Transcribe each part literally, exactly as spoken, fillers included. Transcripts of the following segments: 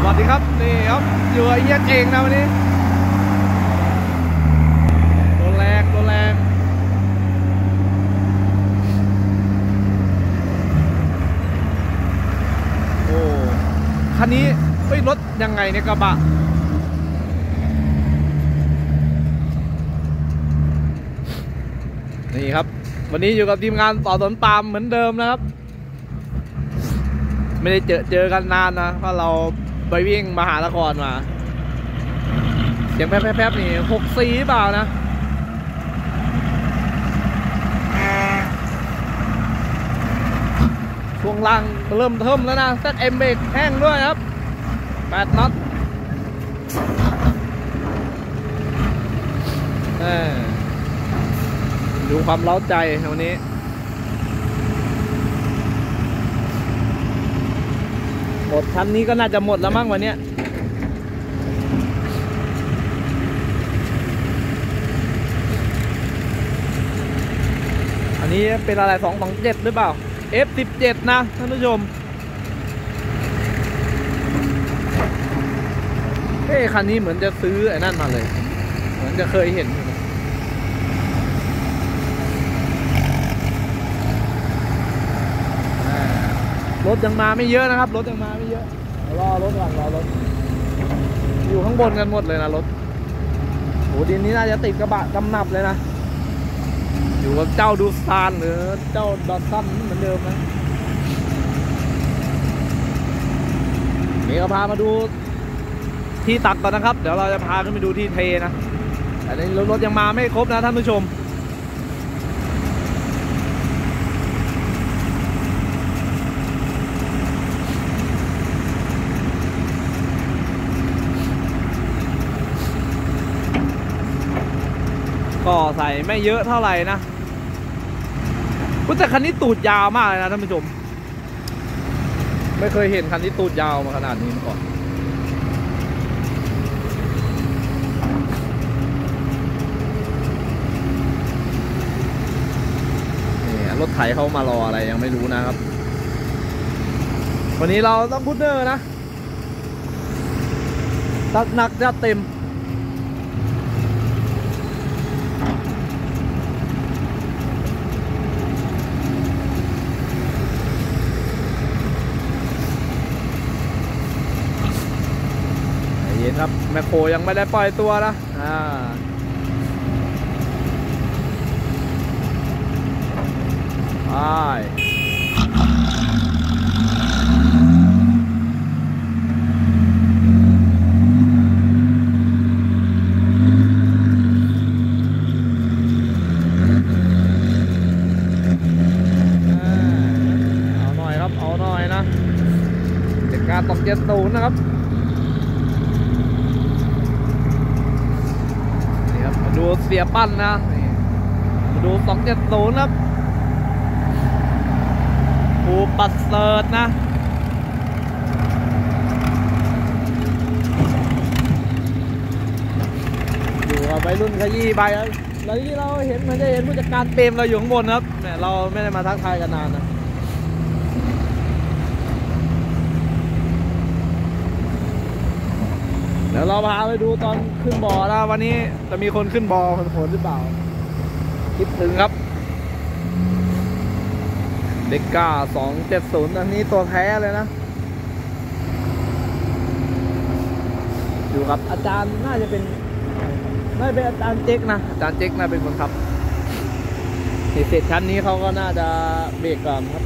วัสดีครับนี่ครับอยู่ไอ้เหี้ยเองนะวันนี้ตัวแรงตัวแรงโอ้คันนี้เฮ้ยรถยังไงเนี่ยกระบะนี่ครับวันนี้อยู่กับทีมงานต่อสวนปาล์มเหมือนเดิมนะครับไม่ได้เจอเจอกันนานนะเพราะเราไปวิ่งมหานครมาเสียงแป๊บๆนี่หกสี่เปล่านะช่วงล่างเริ่มเทิมแล้วนะเซตเอ็มเบรกแห้งด้วยครับแปดน็อตดูความเล้าใจวันนี้หมดชั้นนี้ก็น่าจะหมดแล้วมั้งวันนี้อันนี้เป็นอะไรสองสองเจ็ดหรือเปล่า เอฟ สิบเจ็ด นะท่านผู้ชมเฮ้ยคันนี้เหมือนจะซื้อไอ้นั่นมาเลยเหมือนจะเคยเห็นรถยังมาไม่เยอะนะครับรถยังมาไม่เยอะรอรถก่อนรอรถอยู่ข้างบนกันหมดเลยนะรถโหดินนี้น่าจะติดกระบะกำนับเลยนะอยู่กับเจ้าดูซานหรือเจ้าดอทซันเหมือนเดิมนะนี่ก็พามาดูที่ตักก่อนนะครับเดี๋ยวเราจะพาขึ้นไปดูที่เทนะแต่ในรถยังมาไม่ครบนะท่านผู้ชมก็ใส่ไม่เยอะเท่าไหร่นะแต่คันนี้ตูดยาวมากเลยนะท่านผู้ชมไม่เคยเห็นคันนี้ตูดยาวมาขนาดนี้มาก่อนนี่รถไถเขามารออะไรยังไม่รู้นะครับวันนี้เราต้องพุทเนอร์นะตัดหนักจะเต็มเย็นครับแมคโครยังไม่ได้ปล่อยตัวนะอ่าไปเอาหน่อยครับเอาหน่อยนะเด็กการตกเจ็ดศูนย์นะครับดูเสียปั้นนะดูสองเจ็ดศูนย์ครับปูปัสเซิร์ตนะอยู่กับไปรุ่นขยี้ใบแล้วแล้วที่เราเห็นมันจะเห็นผู้จัดการเปรมเราอยู่ข้างบนครับเนี่ยเราไม่ได้มาทักทายกันนานนะเดี๋ยวเราพาไปดูตอนขึ้นบ่อนะวันนี้จะมีคนขึ้นบ่อคนโหดหรือเปล่าคิดถึงครับเด็กก้าสองเจ็ดศูนย์อันนี้ตัวแท้เลยนะอยู่กับอาจารย์น่าจะเป็นน่าจะเป็นอาจารย์เจ๊กนะอาจารย์เจ๊กน่าเป็นคนขับเสร็จชั้นนี้เขาก็น่าจะเบรกก่อนครับ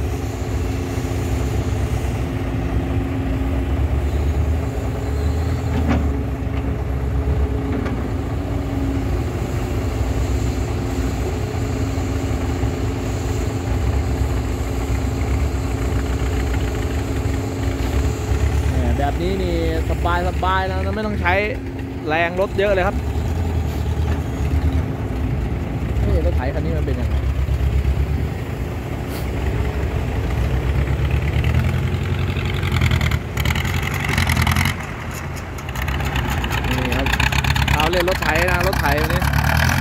แบบนี้นี่สบายสบายนะไม่ต้องใช้แรงรถเยอะเลยครับนี่รถไถคันนี้มันเป็นยังไงนี่ครับเอาเล่นรถไถนะรถไถวันนี้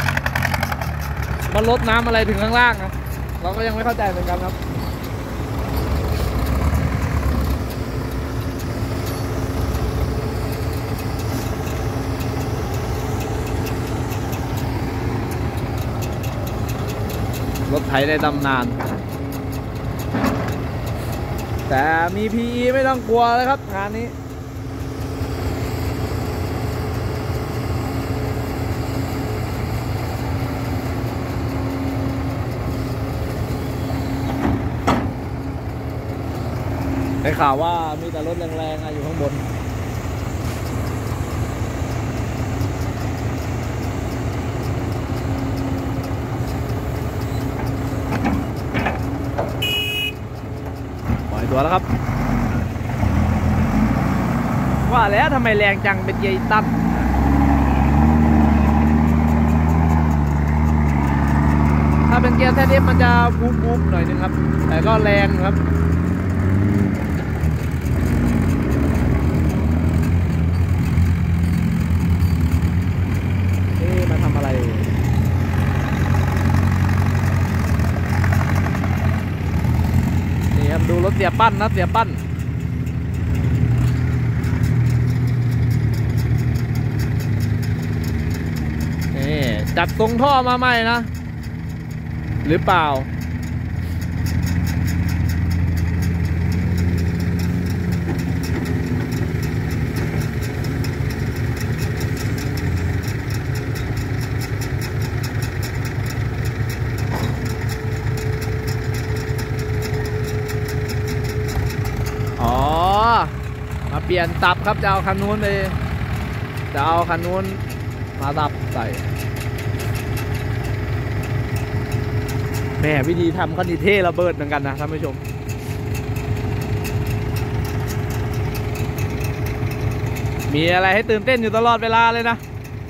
มันลดน้ำอะไรถึงข้างล่างนะเราก็ยังไม่เข้าใจเหมือนกันครับไทยในตำนานแต่มี พี อี ไม่ต้องกลัวเลยครับงานนี้ได้ข่าวว่ามีแต่รถแรงๆอยู่ข้างบนปล่อยตัวแล้วครับว่าแล้วทำไมแรงจังเป็นเกียร์ตั้มถ้าเป็นเกียร์แท้ๆมันจะบู๊บๆหน่อยนึงครับแต่ก็แรงครับดูรถเสียปั้นนะเสียปั้นนี่จัดทรงท่อมาใหม่นะหรือเปล่ามาเปลี่ยนตับครับจะเอาคันนู้นไปจะเอาคันนู้นมาตับใส่แม่วิธีทำคันนี้เท่ระเบิดเหมือนกันนะท่านผู้ชมมีอะไรให้ตื่นเต้นอยู่ตลอดเวลาเลยนะ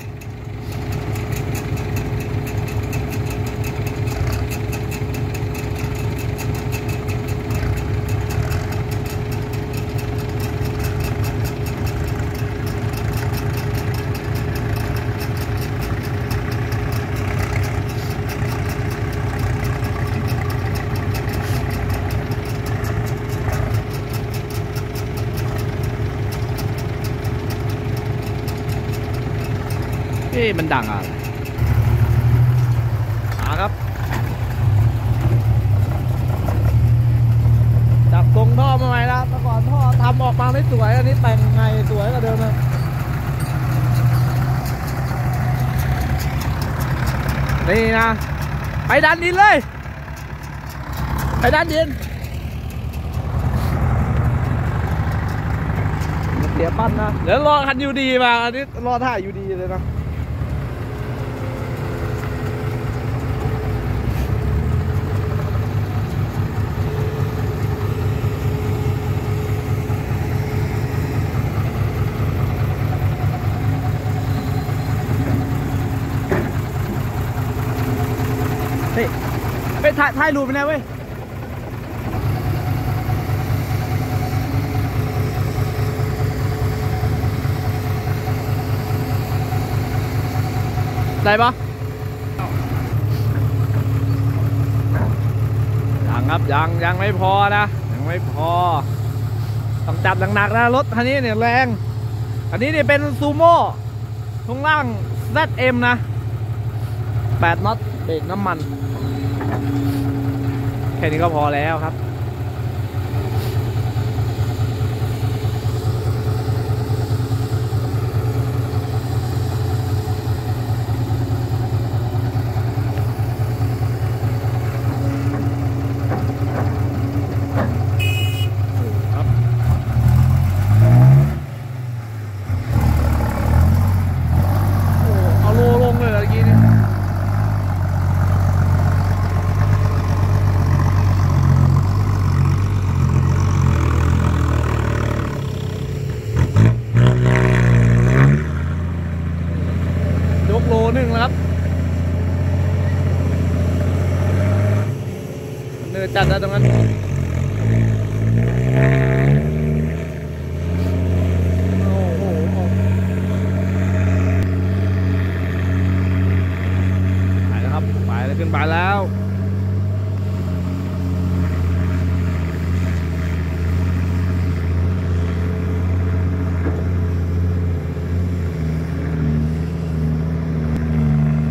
เอ๊ะมันดังอ่ะมาครับจับทรงท่อมาใหม่แล้วเมื่อก่อนท่อทำออกมาไม่สวยอันนี้แต่งไงสวยกว่าเดิมเลยนี่นะไปดันดินเลยไปดันดินเสียปั้นนะเดี๋ยวรอคันยูดีมาอันนี้รอถ่ายยูดีเลยนะเฮ้ยไปถ่ายถ่ายรูปไปนะเว้ยได้ปะยังครับยังยังไม่พอนะยังไม่พอต้องจับหนักๆนะรถคันนี้เนี่ยแรงอันนี้เนี่ยเป็นซูโม่ช่วงล่าง แซด เอ็ม นะแปดน็อตเบรกน้ำมันแค่นี้ก็พอแล้วครับหนึ่งแล้วครับเนื้อจัดแล้วตรงนั้นโอ้โหไปแล้วครับไปแล้วขึ้นไปแล้ว